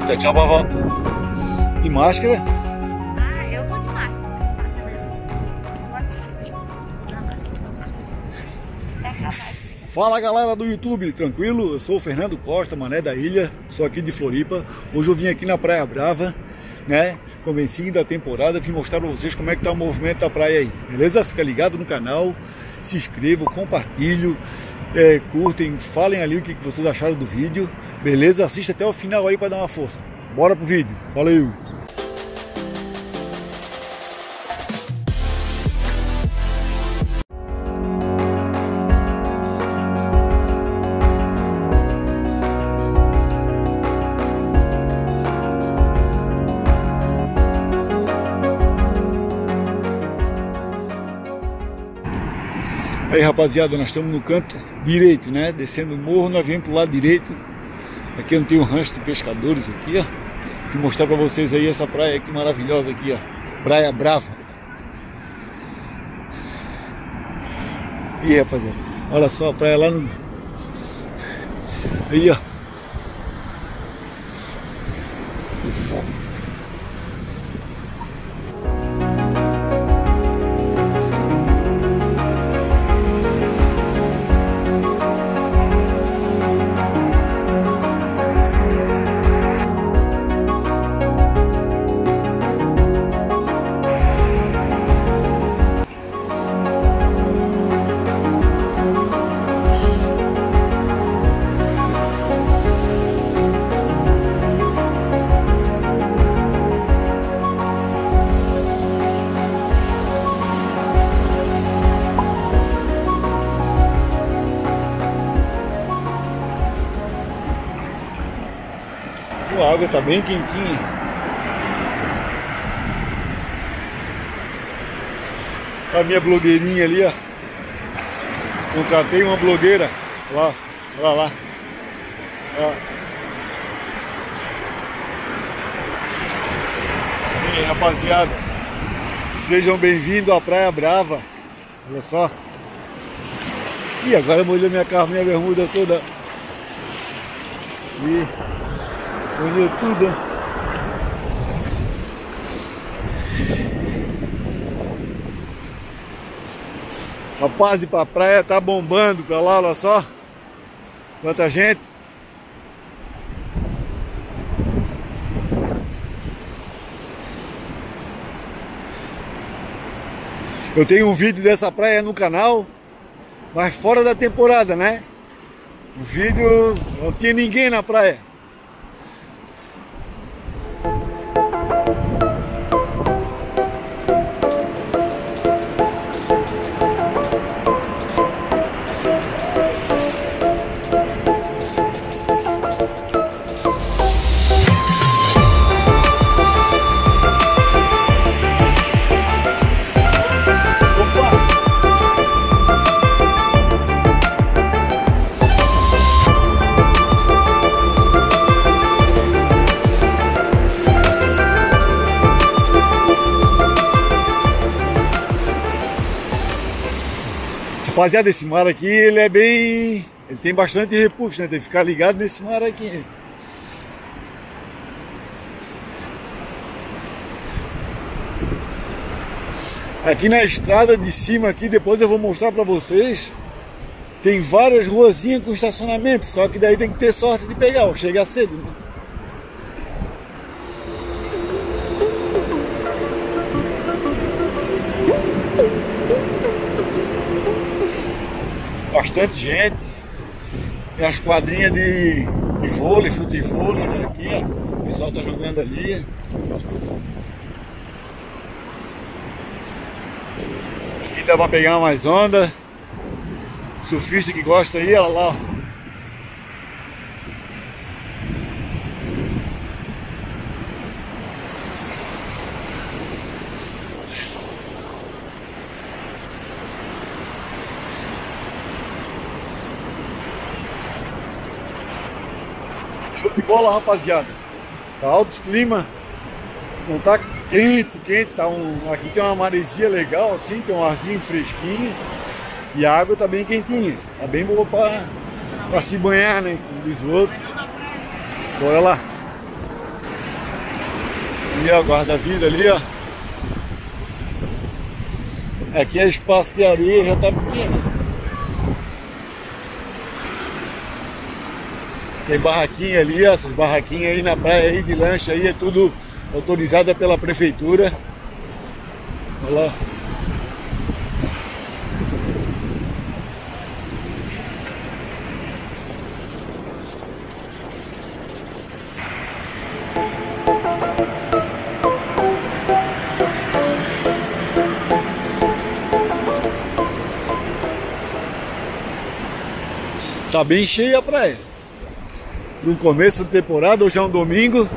Dá tchau, vovó. De máscara? Ah, eu vou de máscara. Fala galera do YouTube, tranquilo? Eu sou o Fernando Costa, mané da ilha, sou aqui de Floripa. Hoje eu vim aqui na Praia Brava, né? Comecinho da temporada, vim mostrar pra vocês como é que tá o movimento da praia aí, beleza? Fica ligado no canal, se inscrevam, compartilhem, curtem, falem ali o que vocês acharam do vídeo, beleza? Assista até o final aí para dar uma força. Bora pro vídeo, valeu! Aí rapaziada, nós estamos no canto direito, né? Descendo o morro, nós viemos pro lado direito. Aqui eu não tenho um rancho de pescadores aqui, ó. Vou mostrar pra vocês aí essa praia aqui maravilhosa aqui, ó. Praia Brava. E rapaziada, olha só a praia lá no... Aí, ó. A água tá bem quentinha. A minha blogueirinha ali, ó. Contratei uma blogueira. Lá, lá. Ó. E aí, rapaziada, sejam bem-vindos à Praia Brava. Olha só. E agora molhou minha minha bermuda toda. E olhou tudo. Rapaz, e pra praia tá bombando pra lá, olha só. Quanta gente. Eu tenho um vídeo dessa praia no canal, mas fora da temporada, né? O vídeo não tinha ninguém na praia. Rapaziada, esse mar aqui, ele é bem... Ele tem bastante repuxo, né? Tem que ficar ligado nesse mar aqui. Aqui na estrada de cima aqui, depois eu vou mostrar pra vocês. Tem várias ruazinhas com estacionamento, só que daí tem que ter sorte de pegar, ó, chega cedo, né? Bastante gente. Tem as quadrinhas de vôlei, futevôlei, né? Aqui, ó. O pessoal tá jogando ali. Aqui dá pra pegar mais onda. Surfista que gosta aí, olha lá. Show de bola, rapaziada. Tá alto clima. Não tá quente, tá aqui tem uma maresia legal assim, tem um arzinho fresquinho. E a água tá bem quentinha. Tá bem boa pra se banhar, né? Como diz o outro. Bora lá. Ali, ó, guarda-vida ali, ó. Aqui é espaço de areia, já tá pequeno. Tem barraquinha ali, ó, essas barraquinhas aí na praia aí de lancha aí, é tudo autorizada pela prefeitura. Olha lá. Tá bem cheia a praia. No começo da temporada, hoje é um domingo.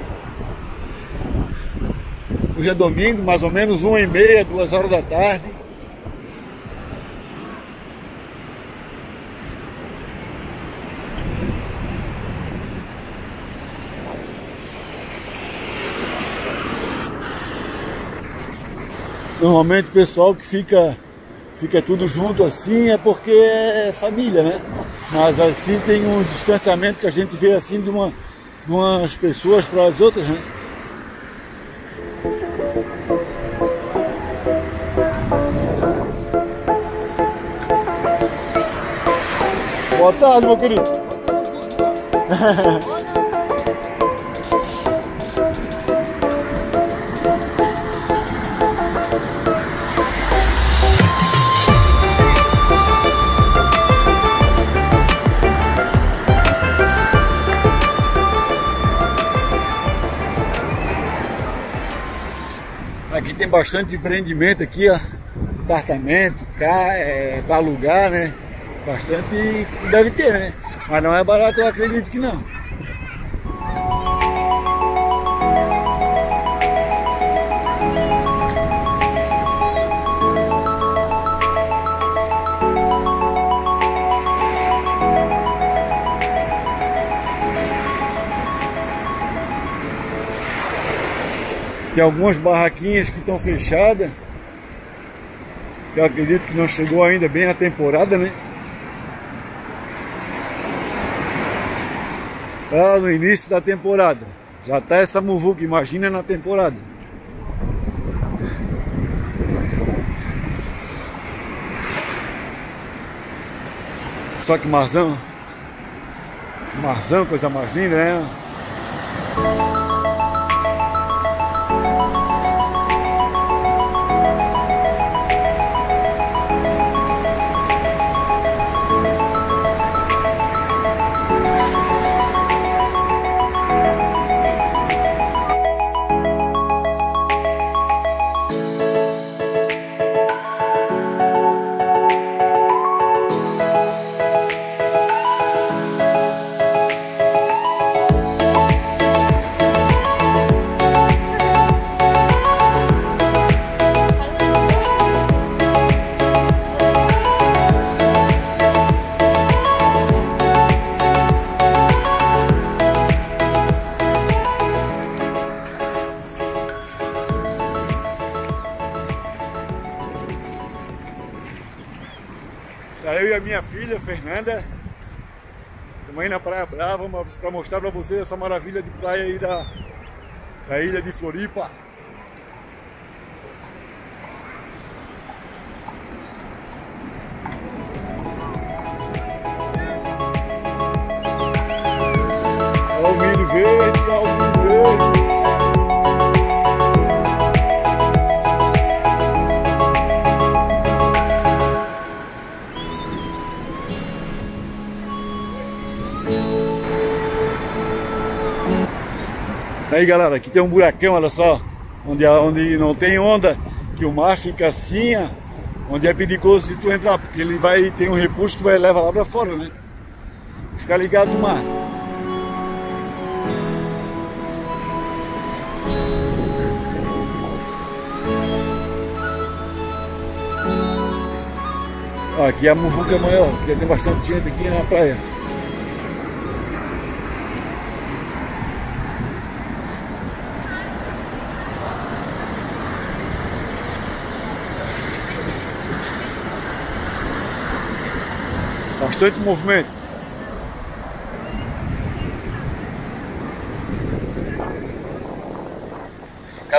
Hoje é domingo, mais ou menos 1h30, 2 horas da tarde. Normalmente o pessoal que fica tudo junto assim é porque é família, né? Mas assim tem um distanciamento que a gente vê assim de umas pessoas para as outras, né? Boa tarde, meu querido. Aqui tem bastante empreendimento aqui, ó. Apartamento, para alugar, né? Bastante deve ter, né? Mas não é barato, eu acredito que não. Tem algumas barraquinhas que estão fechadas. Eu acredito que não chegou ainda bem a temporada, né? Tá no início da temporada. Já tá essa muvuca, imagina na temporada. Só que marzão. Marzão, coisa mais linda, né? Eu e a minha filha, Fernanda, estamos aí na Praia Brava para mostrar para vocês essa maravilha de praia aí da ilha de Floripa. Olha o milho verde, olha o milho verde. Aí galera, aqui tem um buracão, olha só, onde não tem onda, que o mar fica assim, ó, onde é perigoso de tu entrar, porque ele tem um repuxo que vai levar lá pra fora, né? Fica ligado no mar. Ó, aqui é a muvuca maior, porque tem bastante gente aqui na praia. Bastante movimento.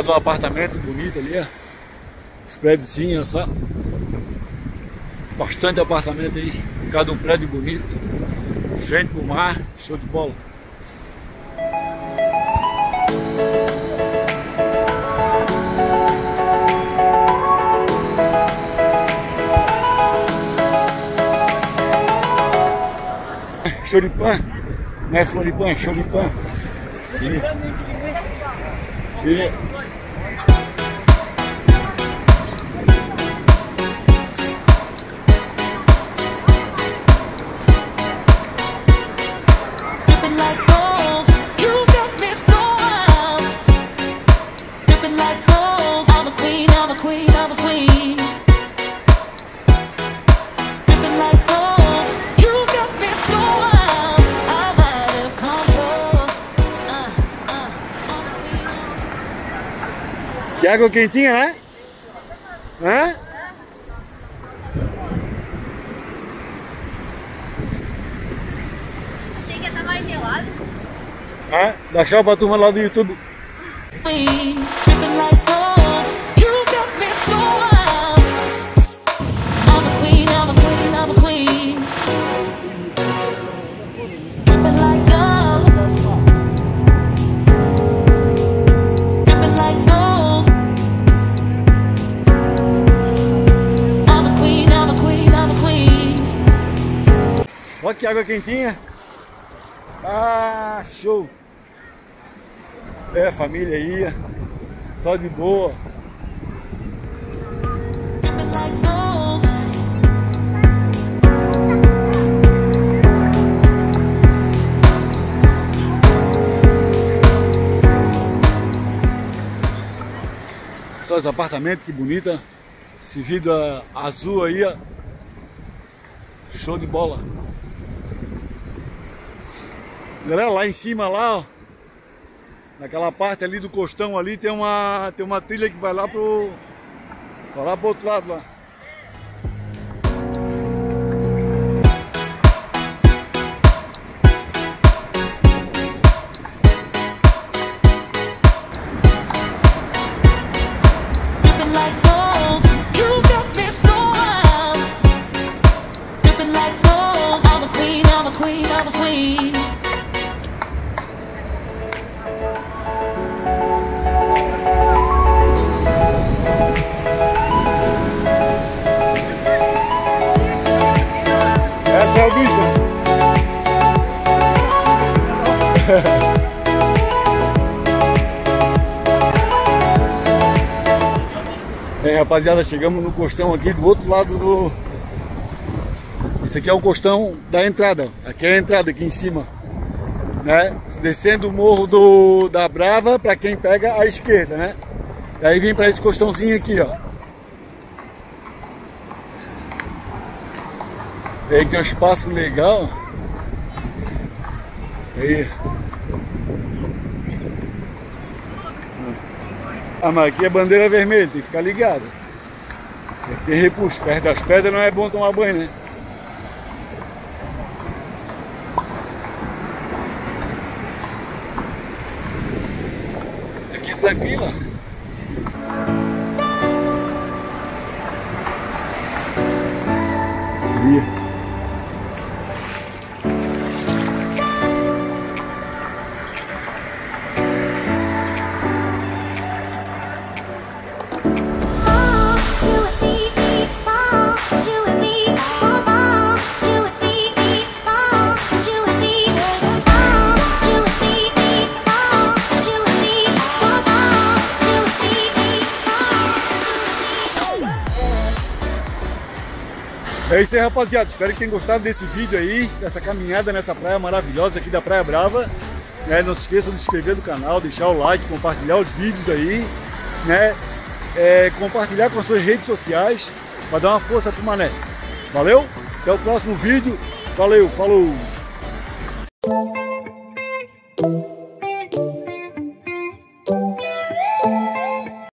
Cada um apartamento bonito ali, ó. Os prédios, só. Bastante apartamento aí. Cada um prédio bonito. Frente pro mar. Show de bola. Choripã, não é Floripã, é Choripã. E que água quentinha, é? Hã? Achei que ia estar mais gelado. Hã? Dá tchau pra turma lá do YouTube. Olha que água quentinha. Ah, show. É, família aí, só de boa. Só os apartamentos, que bonita. Esse vidro azul aí, ó. Show de bola. Galera, lá em cima, lá, ó, naquela parte ali do costão ali, tem uma trilha que vai lá pro outro lado lá. Essa é o bicho. É, rapaziada, chegamos no costão aqui do outro lado do... Esse aqui é o costão da entrada. Aqui é a entrada, aqui em cima, né? Descendo o morro da Brava para quem pega a esquerda, né? E aí vem para esse costãozinho aqui, ó. E aí tem um espaço legal. Aí. Ah, mas aqui é bandeira vermelha, tem que ficar ligado. Tem repuxo, perto das pedras não é bom tomar banho, né? Aqui é tranquila. É isso aí, rapaziada, espero que tenham gostado desse vídeo aí, dessa caminhada nessa praia maravilhosa aqui da Praia Brava, né? Não se esqueçam de se inscrever no canal, deixar o like, compartilhar os vídeos aí, né? Compartilhar com as suas redes sociais para dar uma força pro Mané. Valeu? Até o próximo vídeo. Valeu, falou!